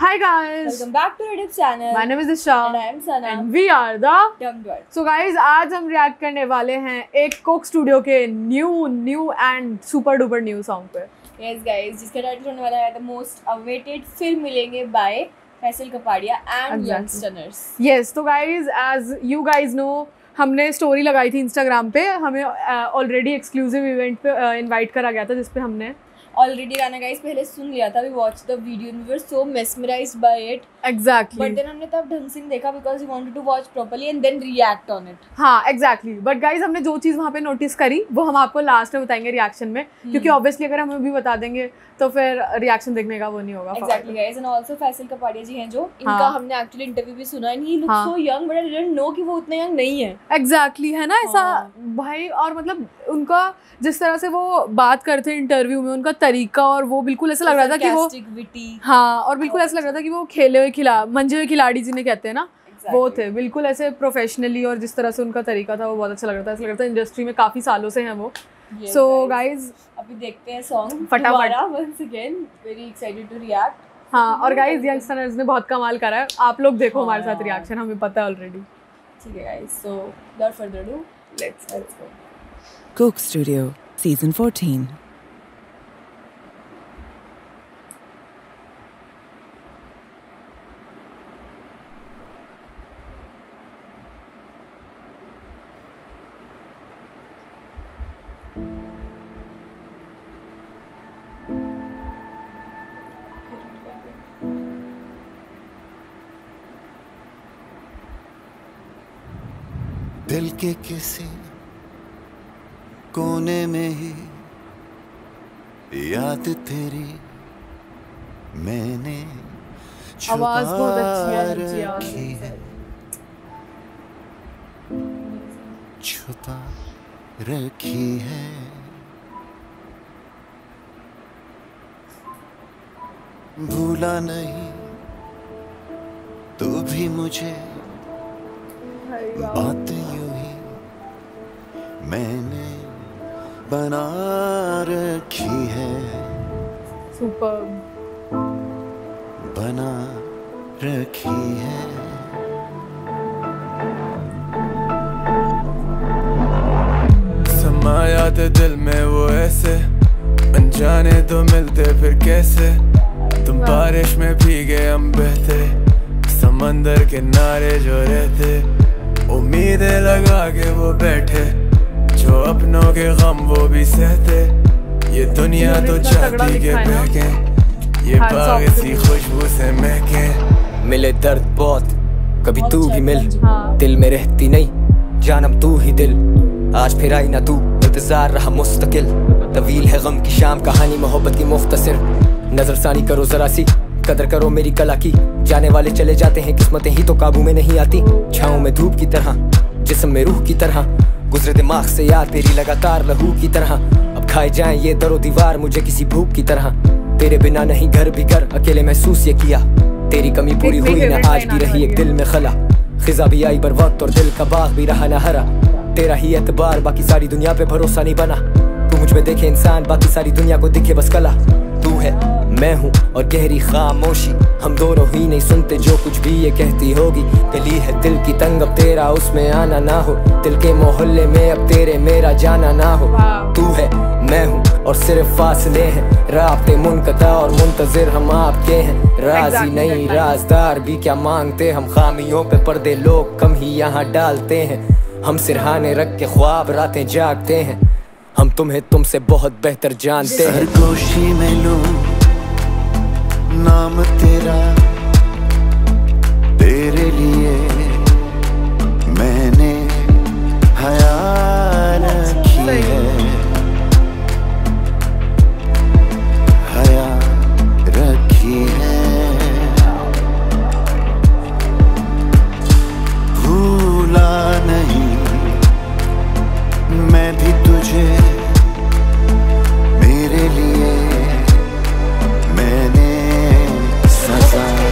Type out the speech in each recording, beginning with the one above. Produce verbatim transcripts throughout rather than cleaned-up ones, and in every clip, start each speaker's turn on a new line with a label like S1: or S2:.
S1: Hi guys.
S2: Welcome back to Redip channel.
S1: My name is Disha.
S2: And I am Sana.
S1: And we are the
S2: Young Bird.
S1: So guys, आज हम react करने वाले हैं एक Coke studio के new new and super duper new song पे.
S2: Yes guys, जिसका title होने वाला है The Most Awaited फिर मिलेंगे by Faisal Kapadia and Youngsters.
S1: Yes, तो guys as you guys know हमने स्टोरी लगाई थी इंस्टाग्राम पे, हमें ऑलरेडी एक्सक्लूसिव इवेंट पे इनवाइट करा गया था जिसपे हमने
S2: ऑलरेडी गाना गाइस पहले सुन लिया था. We watch the video and we were so mesmerised by it.
S1: Exactly.
S2: But then हमने तब ढंग से देखा because we wanted to watch properly and then react on it.
S1: हाँ एग्जैक्टली. बट गाइस हमने जो चीज़ वहाँ पे नोटिस करी वो हम आपको लास्ट में बताएंगे रिएक्शन में, hmm. क्योंकि ऑब्वियसली अगर हम अभी बता देंगे तो फिर रिएक्शन देखने का वो नहीं होगा.
S2: Exactly guys. And also Faisal Kapadia ji हैं जो इनका हाँ. हमने एक्चुअली इंटरव्यू भी सुना and he look so young but I didn't know कि वो उतने यंग नहीं है.
S1: एग्जैक्टली है ना ऐसा भाई. और मतलब उनका जिस तरह से वो बात करते हैं इंटरव्यू में, उनका तरीका, और वो बिल्कुल ऐसा लग रहा था कि वो हाँ और बिल्कुल ऐसा लग रहा था कि वो खेले हुए खिला मंजे हुए खिलाड़ी जिन्हें कहते हैं ना, exactly. वो थे बिल्कुल ऐसे प्रोफेशनली. और जिस तरह से उनका तरीका था वो बहुत अच्छा लग रहा था. ऐसा लग रहा था इंडस्ट्री में काफी सालों से हैं वो. सो गाइज
S2: अभी देखते हैं सॉन्ग
S1: फटाफट.
S2: Once again very excited to react.
S1: हाँ और गाइज यंगस्टर्स ने बहुत कमाल करा है. आप लोग देखो हमारे साथ रिएक्शन, हमें पता है ऑलरेडी.
S2: ठीक है guys. So without further ado let's let's go.
S3: Coke Studio Season fourteen.
S4: दिल के किसी कोने में ही याद तेरी मैंने
S1: आवाज बहुत अच्छी
S4: रखी है, छुपा रखी है. भूला नहीं तू भी मुझे, बात यूं ही मैंने बना रखी है.
S1: सुपर.
S4: बना रखी है.
S5: समाया थे दिल में वो ऐसे, अनजाने तो मिलते फिर कैसे. तुम बारिश में भीगे हम बहते, समंदर किनारे जो रहते. उम्मीदें लगा के वो बैठे, जो अपनों के गम वो भी सहते. ये दुनिया तो चाहती के बहके, ये बाग सी खुशबू से महके.
S6: मिले दर्द बहुत, कभी तू भी मिल. दिल में रहती नहीं जानम तू ही दिल. आज फिर आई ना तू, इंतजार रहा मुस्तकिल. तवील है गम की शाम, कहानी मोहब्बत की मुख्तसर. नजरसानी करो जरा सी, कदर करो मेरी कला की. जाने वाले चले जाते हैं, किस्मतें ही तो काबू में नहीं आती. छाँव में धूप की तरह, जिस्म में रूह की तरह. गुजरे दिमाग से याद तेरी लगातार लहू की तरह. अब खाए जाएं ये दरो दीवार मुझे किसी भूख की तरह. तेरे बिना नहीं घर भी घर, अकेले महसूस ये किया. तेरी कमी पूरी हुई ना, आज भी रही एक दिल में खला. खिजा भी आई बर वक्त और दिल का बाग भी रहा ना हरा. तेरा ही एतबार, बाकी सारी दुनिया पे भरोसा नहीं बना. तू मुझ में देखे इंसान, बाकी सारी दुनिया को दिखे बस कला. तू है मैं हूँ और गहरी खामोशी, हम दोनों ही नहीं सुनते जो कुछ भी ये कहती होगी. गली है दिल की तंग, अब तेरा उसमें आना ना हो. दिल के मोहल्ले में अब तेरे मेरा जाना ना हो. तू है मैं हूँ और सिर्फ फासले हैं, राब्ते मुनक़ता और मुंतजिर हम आपके हैं. राजी नहीं राजदार भी क्या मांगते हम, खामियों पे पर्दे लोग कम ही यहाँ डालते हैं. हम सिरहाने रख के ख्वाब रातें जागते हैं. हम तुम्हें तुमसे बहुत बेहतर जानते हैं.
S4: सरगोशी में लूं नाम तेरा, तेरे लिए मैंने हया रखी है. हया रखी है. भूला नहीं मैं भी तुझे, मेरे लिए मैंने सजा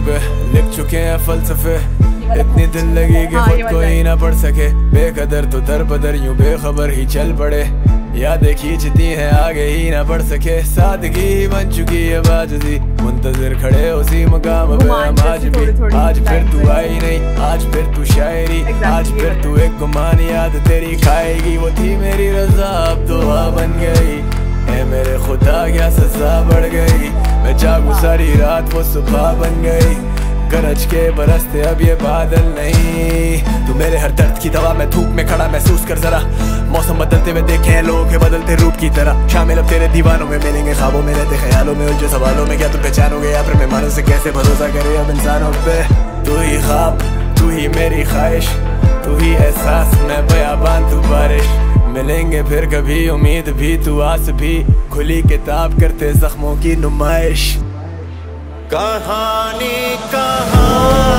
S5: पे लिख चुके हैं फलसफे, इतनी दिल लगी कि खुद को ही ना पढ़ सके। बेकदर तो दर बदर यूं बेखबर ही चल पड़े, यादें खींचती हैं आगे ही ना बढ़ सके। सादगी ही बन चुकी है बाजुदी, मुंतजिर खड़े उसी मकाम पे हम आज भी। आज फिर तू आई नहीं, आज फिर तू शायरी, आज फिर तू एक गुमान याद तेरी खाएगी। वो थी मेरी रजा अब दुआ बन गई, है मेरे खुदा क्या सजा बढ़ गई। मैं जागू सारी रात वो सुबह बन गई, गरज के बरसते अब ये बादल नहीं। तू मेरे हर दर्द की दवा, मैं धूप में खड़ा महसूस कर जरा। मौसम बदलते हुए देखे हैं लोगों के बदलते रूप की तरह। शामिल अब तेरे दीवानों में मिलेंगे, ख्वाबों में रहते ख्यालों में उलझे सवालों में। क्या तुम पहचानोगे या फिर मेहमानों से कैसे भरोसा करे अब इंसानों पे। तू ही ख्वाब, तू ही मेरी ख्वाहिश, तू ही एहसास, मैं बयाबान तू बारिश। मिलेंगे फिर कभी उम्मीद भी, तू आस भी, खुली किताब करते जख्मों की नुमाइश।
S4: कहानी कहाँ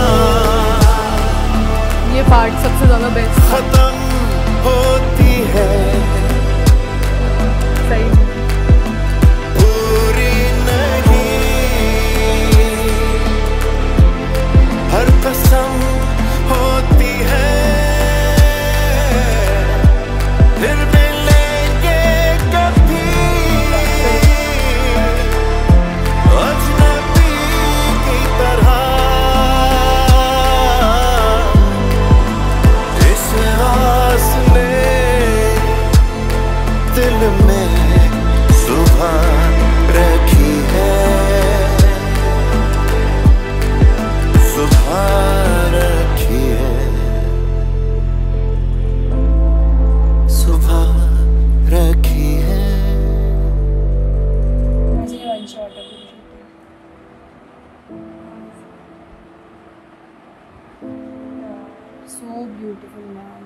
S1: ये पार्ट सबसे ज्यादा बेस्ट
S4: खत्म होती है,
S1: सही
S4: पूरी नहीं। हर कसम होती है, फिर मिलेंगे कभी। अजनबी की तरह इस आस ने दिल में सुबह रखी है, सुबह रखी है, सुबह रखी है।
S2: one shot of the so beautiful man.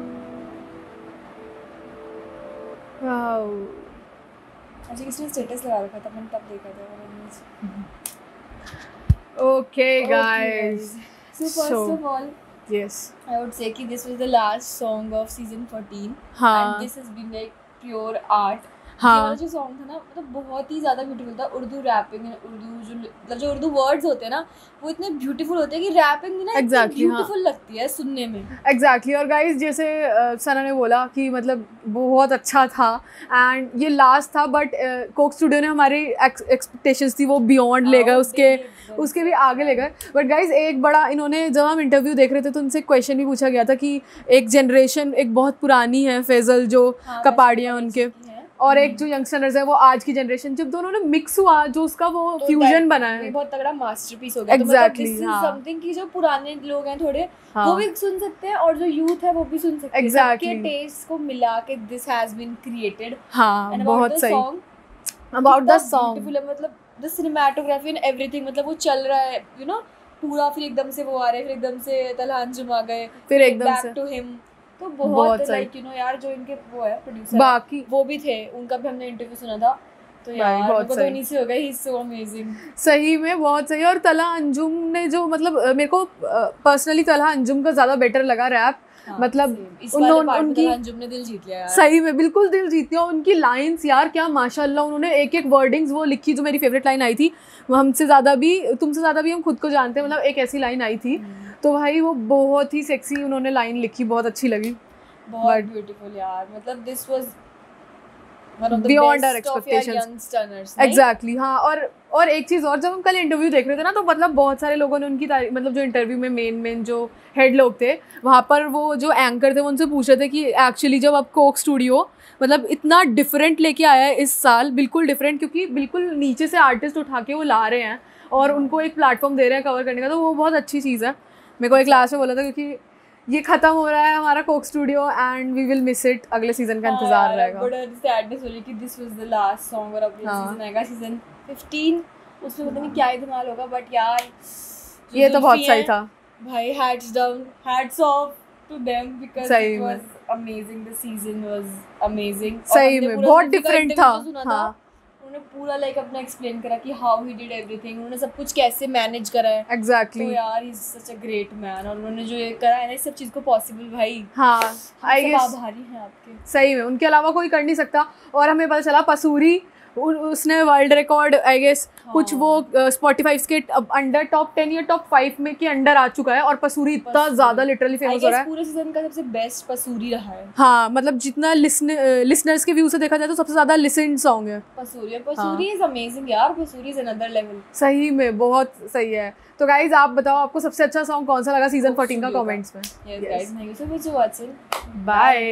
S1: Wow.
S2: अच्छा किसने स्टेटस लगा रखा था, मैंने तब देखा था वो image.
S1: Okay guys,
S2: So first
S1: So-
S2: of all,
S1: yes
S2: I would say कि this was the last song of season fourteen.
S1: हाँ।
S2: And this has been like pure art.
S1: हाँ।
S2: ये वाला जो सॉन्ग था ना, मतलब बहुत ही ज़्यादा ब्यूटीफुल था। उर्दू रैपिंग, उर्दू जो मतलब जो उर्दू वर्ड्स होते हैं ना, वो इतने ब्यूटीफुल होते हैं कि रैपिंग भी ना
S1: Exactly,
S2: ब्यूटीफुल लगती है सुनने में।
S1: एग्जैक्टली। और गाइस जैसे uh, सना ने बोला कि मतलब बहुत अच्छा था एंड ये लास्ट था, बट कोक स्टूडियो ने हमारी एक्सपेक्टेशंस थी वो बियॉन्ड ले गए,
S2: हाँ,
S1: उसके
S2: they did,
S1: उसके भी आगे ले गए। बट गाइस एक बड़ा इन्होंने, जब हम इंटरव्यू देख रहे थे तो उनसे क्वेश्चन भी पूछा गया था कि एक जनरेशन एक बहुत पुरानी है, फैजल जो
S2: हाँ,
S1: कपाड़ियाँ
S2: वैसे
S1: उनके,
S2: की है।
S1: और एक जो यंगस्टर्स है वो आज की जनरेशन, जब दोनों ने मिक्स हुआ जो उसका वो
S2: तो
S1: फ्यूजन
S2: that-
S1: बना
S2: ये
S1: है।
S2: बहुत तगड़ा मास्टरपीस हो गया।
S1: Exactly,
S2: तो मतलब
S1: हाँ।
S2: समथिंग की जो पुराने लोग हैं थोड़े,
S1: हाँ।
S2: वो भी सुन सकते हैं और जो यूथ है वो भी सुन सकते हैं।
S1: Exactly.
S2: सबके टेस्ट को मिला के दिस हैज बीन क्रिएटेड।
S1: हाँ बहुत सही।
S2: सॉन्ग
S1: अबाउट द सॉन्ग,
S2: मतलब द सिनेमैटोग्राफी एंड एवरीथिंग, मतलब वो चल रहा है यू नो पूरा, फिर एकदम से वो आ रहे, फिर एकदम से तलहा अंजुम आ गए,
S1: फिर एकदम से
S2: बैक टू हिम। तो
S1: बहुत
S2: बहुत
S1: सही।
S2: लाइक यू नो यार, जो इनके वो है प्रोड्यूसर,
S1: बाकी
S2: वो भी थे, उनका भी हमने इंटरव्यू सुना था। तो
S1: भाई,
S2: यार
S1: बहुत
S2: मेरे को तो
S1: सही।
S2: उन्हीं से हो गया, ही इज सो अमेजिंग।
S1: सही में बहुत सही। और तलहा अंजुम ने जो मतलब अ, मेरे को पर्सनली तलहा अंजुम का ज़्यादा बेटर लगा रैप, मतलब उन्होंने उनकी
S2: अंजुम ने दिल जीत लिया यार।
S1: सही में बिल्कुल दिल जीत लिया। उनकी लाइंस यार क्या माशाल्लाह, उन्होंने एक एक वर्डिंग्स वो लिखी। जो मेरी फेवरेट लाइन आई थी, वो हमसे ज़्यादा भी तुमसे ज़्यादा भी हम खुद को जानते हैं, मतलब एक ऐसी लाइन आई थी। तो भाई वो बहुत ही सेक्सी उन्होंने लाइन लिखी, बहुत अच्छी लगी,
S2: बहुत ब्यूटीफुल यार। मतलब this was one of the
S1: Beyond our
S2: best of your
S1: expectations.
S2: Youngsters.
S1: Exactly हाँ। और और एक चीज़ और, जब हम कल इंटरव्यू देख रहे थे ना, तो मतलब बहुत सारे लोगों ने उनकी तारीफ, मतलब जो इंटरव्यू में मेन मेन जो हेड लोग थे वहाँ पर, वो जो एंकर थे वो उनसे पूछ रहे थे कि एक्चुअली जब अब कोक स्टूडियो मतलब इतना डिफरेंट लेके आया है इस साल, बिल्कुल डिफरेंट, क्योंकि बिल्कुल नीचे से आर्टिस्ट उठा के वो ला रहे हैं और उनको एक प्लेटफॉर्म दे रहे हैं कवर करने का, तो वो बहुत अच्छी चीज़ है। मेरे को एक क्लास में बोला था, क्योंकि ये खत्म हो रहा है हमारा Coke studio and we will miss it, अगले सीजन का इंतजार रहेगा।
S2: बड़ा सैडनेस हो रही कि this was the last song और अगला
S1: हाँ।
S2: सीजन आएगा, सीजन फिफ्टीन। उसमें पता नहीं क्या ही धमाल होगा, बट यार जो
S1: ये तो बहुत
S2: जुल्फी
S1: सही
S2: हैं,
S1: था
S2: भाई hats down, hats off to them, because
S1: सही
S2: इट
S1: में।
S2: Was amazing, the season was amazing.
S1: सही में बहुत डिफरेंट था। हाँ
S2: उन्होंने पूरा लाइक अपना एक्सप्लेन करा कि हाउ ही डिड एवरीथिंग, उन्होंने सब कुछ कैसे मैनेज करा है।
S1: एग्जैक्टली
S2: तो यार he is such a great man, और उन्होंने जो ये करा है ना इस सब चीज को पॉसिबल, भाई
S1: हाँ आई
S2: सब
S1: गेस
S2: आभारी हैं आपके।
S1: सही में, उनके अलावा कोई कर नहीं सकता। और हमें पता चला पसूरी उसने वर्ल्ड रिकॉर्ड आई गेस कुछ वो स्पॉटिफाई के अंडर टॉप टेन या टॉप फाइव में के अंडर आ चुका है, और पसूरी इतना ज्यादा लिटरली फेमस हो रहा है।
S2: पूरे सीजन का सबसे बेस्ट पसूरी रहा है।
S1: हाँ मतलब जितना लिसनर्स के व्यू से देखा जाए तो सबसे ज्यादा लिसन्ड सॉन्ग है
S2: पसूरी। और पसूरी इज अमेजिंग यार, पसूरी इज अनदर लेवल,
S1: सही में बहुत सही है। तो गाइज आप बताओ आपको सबसे अच्छा सॉन्ग कौन सा लगा सीजन फोर्टीन का कमेंट्स में।
S2: Yes guys, thank you so much for watching,
S1: bye.